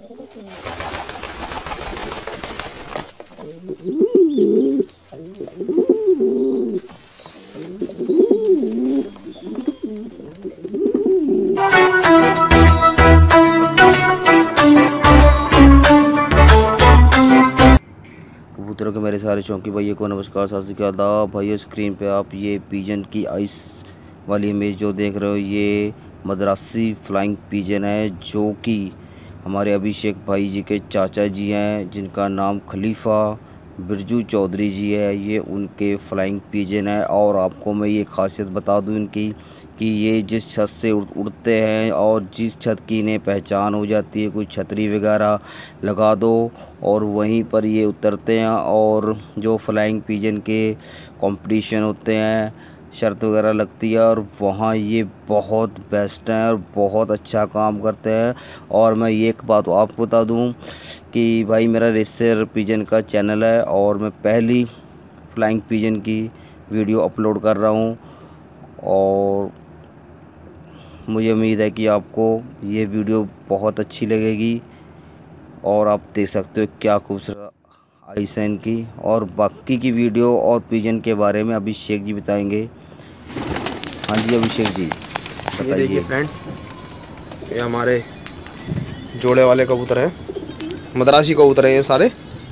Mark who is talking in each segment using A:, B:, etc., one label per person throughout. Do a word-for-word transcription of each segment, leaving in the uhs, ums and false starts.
A: कबूतरों के मेरे सारे चौकी भाइयों को नमस्कार, सत श्री अकाल भाइयों। स्क्रीन पे आप ये पिजन की आइस वाली इमेज जो देख रहे हो, ये मद्रासी फ्लाइंग पिजन है, जो कि हमारे अभिषेक भाई जी के चाचा जी हैं, जिनका नाम खलीफा बिरजू चौधरी जी है। ये उनके फ्लाइंग पिजन है। और आपको मैं ये खासियत बता दूं इनकी कि ये जिस छत से उड़, उड़ते हैं और जिस छत की इन्हें पहचान हो जाती है, कोई छतरी वगैरह लगा दो और वहीं पर ये उतरते हैं। और जो फ्लाइंग पिजन के कंपटीशन होते हैं, शर्त वगैरह लगती है, और वहाँ ये बहुत बेस्ट हैं और बहुत अच्छा काम करते हैं। और मैं ये एक बात आपको बता दूं कि भाई मेरा रेसर पिजन का चैनल है और मैं पहली फ्लाइंग पिजन की वीडियो अपलोड कर रहा हूं, और मुझे उम्मीद है कि आपको ये वीडियो बहुत अच्छी लगेगी। और आप देख सकते हो क्या खूबसूरत आइस है इनकी। और बाकी की वीडियो और पिजन के बारे में अभिषेक जी बताएंगे। हाँ जी अभिषेक जी
B: ये देखिए फ्रेंड्स, ये हमारे जोड़े वाले कबूतर हैं, मद्रासी कबूतर हैं ये सारे।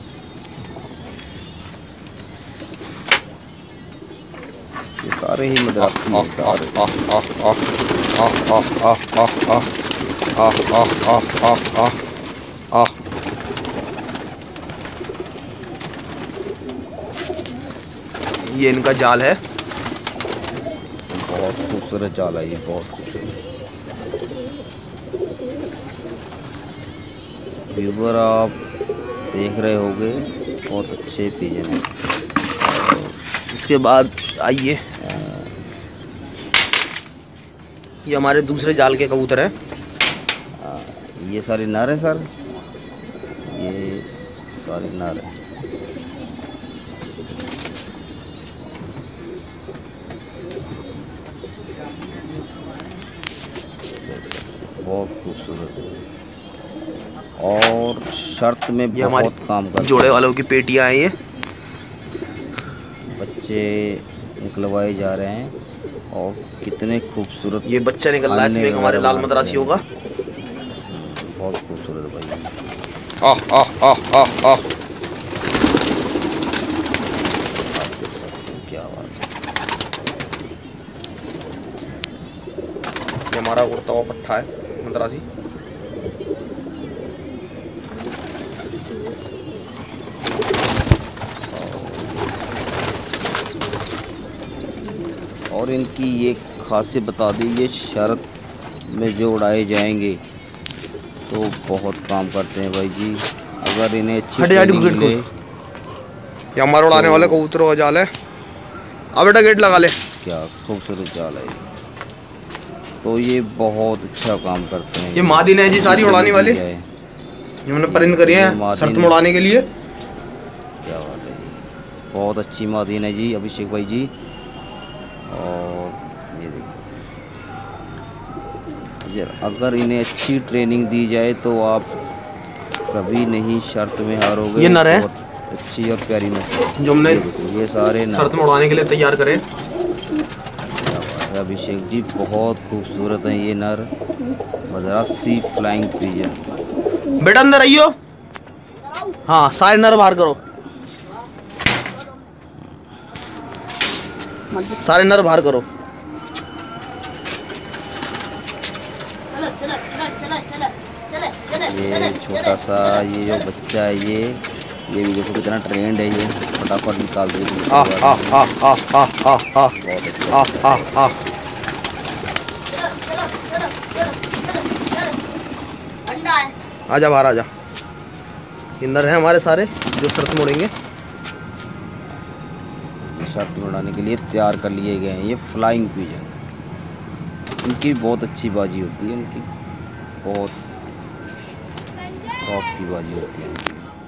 A: ये सारे ही मद्रासी हैं सारे।
B: आह आह आह आह आह आह आह आह आह आह आह आह आह। ये इनका जाल है,
A: बहुत खूबसूरत जाल है ये, बहुत खूबसूरत। व्यूवर आप देख रहे होंगे, बहुत अच्छे पिजन हैं।
B: इसके बाद आइए, ये हमारे दूसरे जाल के कबूतर हैं।
A: ये सारे नर हैं सर, ये सारे नर हैं। बहुत खूबसूरत और शर्त में भी बहुत काम करते हैं।
B: जोड़े वालों की पेटियां हैं, ये
A: बच्चे निकलवाए जा रहे हैं और कितने खूबसूरत
B: ये बच्चा निकल रहा है इसमें हमारे लाल मद्रासियों का।
A: बहुत खूबसूरत भाई।
B: आह आह आह आह आह।
A: क्या बात है।
B: ये हमारा उड़ता हुआ पट्ठा है मद्रासी।
A: और इनकी ये खासियत बता दी, ये शरत में जो उड़ाए जाएंगे तो बहुत काम करते हैं भाई जी। अगर इन्हें अच्छी ट्रेनिंग मिले।
B: ये हमारा उड़ाने वाले कबूतरों का जाल है। अब बेटा गेट लगा ले।
A: क्या खूबसूरत जाल है ये, तो ये बहुत अच्छा काम करते हैं।
B: ये मादिन है जी सारी उड़ाने वाली, ये मैंने परिंद करी है शर्त में उड़ाने के लिए।
A: क्या बात है जी, बहुत अच्छी मादिन है जी अभिषेक भाई जी। और ये देखो, अगर इन्हें अच्छी ट्रेनिंग दी जाए तो आप कभी नहीं शर्त में हारोगे।
B: ये नर है,
A: अच्छी और प्यारी नस्ल
B: जो हमने
A: ये सारे
B: शर्त में उड़ाने के लिए तैयार करे।
A: अभिषेक जी बहुत खूबसूरत है ये नर मद्रासी फ्लाइंग पिजन।
B: बेटा अंदर आइयो। हाँ सारे नर बाहर करो, सारे नर बाहर करो।
A: ये छोटा सा ये जो बच्चा है, ये ये भी देखो कितना ट्रेंड है, ये फटाफट निकाल दे।
B: आह आह आह आह आह आह आह
A: बहुत अच्छा।
B: आह आह आह। आजा बाहर आजा। ये नर है हमारे सारे जो शर्त मोड़ेंगे।
A: शर्त में उड़ाने के लिए तैयार कर लिए गए हैं ये फ्लाइंग पिजन। इनकी बहुत अच्छी बाजी होती है, इनकी बहुत टॉप की बाजी होती है।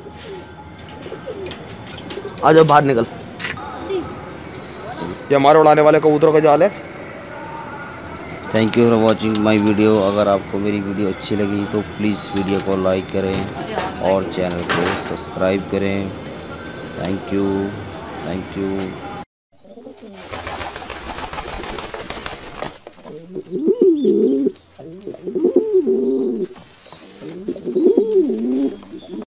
B: आ जाओ बाहर निकल। ये हमारे उड़ाने वाले कबूतरों का जाल है।
A: Thank you for watching my video. अगर आपको मेरी वीडियो अच्छी लगी तो प्लीज़ वीडियो को लाइक करें और चैनल को सब्सक्राइब करें। Thank you thank you.